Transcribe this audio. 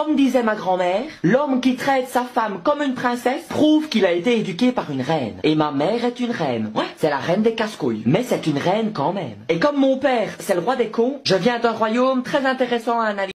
Comme disait ma grand-mère, l'homme qui traite sa femme comme une princesse prouve qu'il a été éduqué par une reine. Et ma mère est une reine. Ouais, c'est la reine des casse-couilles. Mais c'est une reine quand même. Et comme mon père, c'est le roi des cons, je viens d'un royaume très intéressant à analyser.